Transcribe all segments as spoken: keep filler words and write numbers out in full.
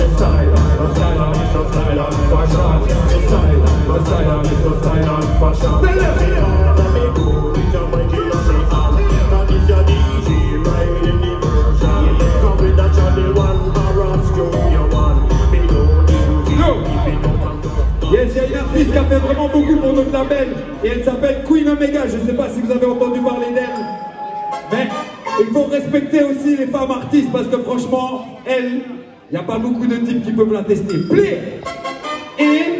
Yes, il y a une artiste qui a fait vraiment beaucoup pour notre label et elle s'appelle Queen Omega. Je ne sais pas si vous avez entendu parler d'elle, mais il faut respecter aussi les femmes artistes parce que franchement, elle, il n'y a pas beaucoup de types qui peuvent la tester. Play et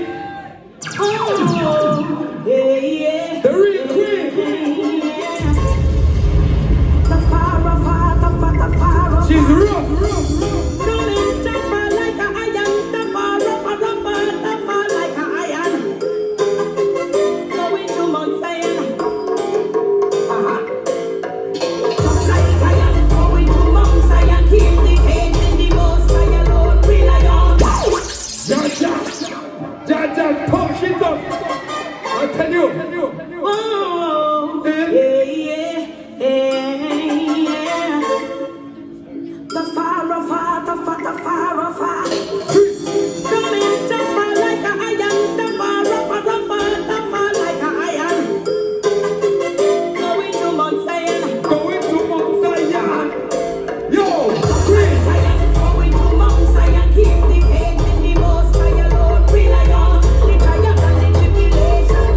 Derrick Queen. She's rough, rough. I tell you, oh, yeah, yeah, yeah. The fire of fire, the fire, the fire of fire. Coming to fire like a iron, the fire of fire, the fire, the fire like a iron. Going to Mount Zion, going to Mount Zion. Yo, going to Mount Zion, keep the faith in the most high Lord, rely on the giant and the tribulation.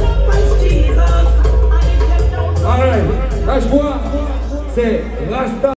C'est Rastas.